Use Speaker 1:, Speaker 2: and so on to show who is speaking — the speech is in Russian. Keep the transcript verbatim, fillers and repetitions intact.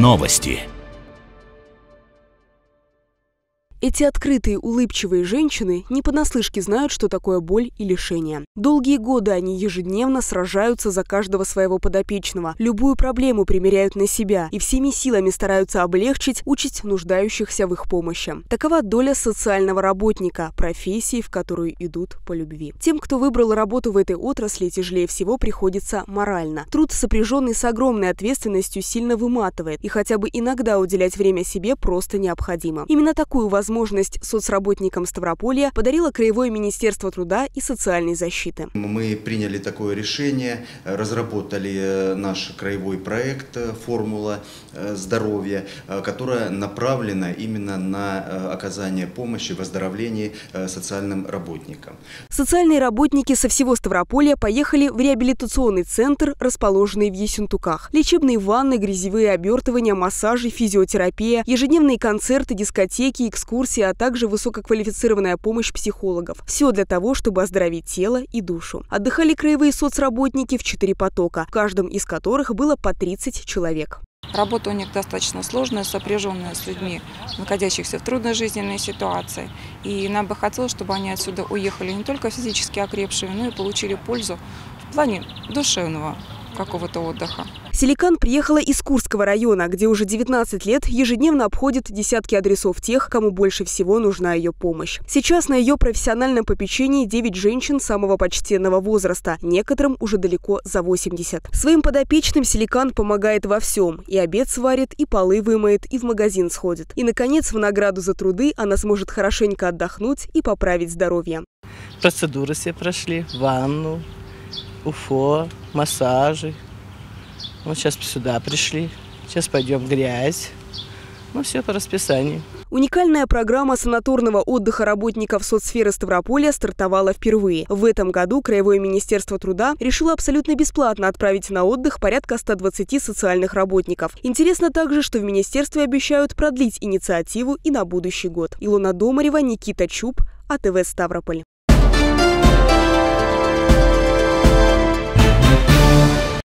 Speaker 1: Новости.
Speaker 2: Эти открытые, улыбчивые женщины не понаслышке знают, что такое боль и лишение. Долгие годы они ежедневно сражаются за каждого своего подопечного, любую проблему примеряют на себя и всеми силами стараются облегчить участь нуждающихся в их помощи. Такова доля социального работника, профессии, в которую идут по любви. Тем, кто выбрал работу в этой отрасли, тяжелее всего приходится морально. Труд, сопряженный с огромной ответственностью, сильно выматывает, и хотя бы иногда уделять время себе просто необходимо. Именно такую возможность Возможность соцработникам Ставрополья подарило Краевое министерство труда и социальной защиты.
Speaker 3: Мы приняли такое решение, разработали наш краевой проект «Формула здоровья», которая направлена именно на оказание помощи в оздоровлении социальным работникам.
Speaker 2: Социальные работники со всего Ставрополья поехали в реабилитационный центр, расположенный в Ессентуках. Лечебные ванны, грязевые обертывания, массажи, физиотерапия, ежедневные концерты, дискотеки, экскурсии, а также высококвалифицированная помощь психологов. Все для того, чтобы оздоровить тело и душу. Отдыхали краевые соцработники в четыре потока, в каждом из которых было по тридцать человек.
Speaker 4: Работа у них достаточно сложная, сопряженная с людьми, находящихся в трудной жизненной ситуации. И нам бы хотелось, чтобы они отсюда уехали не только физически окрепшими, но и получили пользу в плане душевного какого-то отдыха.
Speaker 2: Селикан приехала из Курского района, где уже девятнадцать лет ежедневно обходит десятки адресов тех, кому больше всего нужна ее помощь. Сейчас на ее профессиональном попечении девять женщин самого почтенного возраста, некоторым уже далеко за восемьдесят. Своим подопечным Селикан помогает во всем. И обед сварит, и полы вымоет, и в магазин сходит. И, наконец, в награду за труды она сможет хорошенько отдохнуть и поправить здоровье.
Speaker 5: Процедуры все прошли, ванну, УФО, массажи. Вот сейчас сюда пришли, сейчас пойдем грязь. Ну, все по расписанию.
Speaker 2: Уникальная программа санаторного отдыха работников соцсферы Ставрополья стартовала впервые. В этом году Краевое министерство труда решило абсолютно бесплатно отправить на отдых порядка ста двадцати социальных работников. Интересно также, что в министерстве обещают продлить инициативу и на будущий год. Илона Домарева, Никита Чуб, АТВ Ставрополь.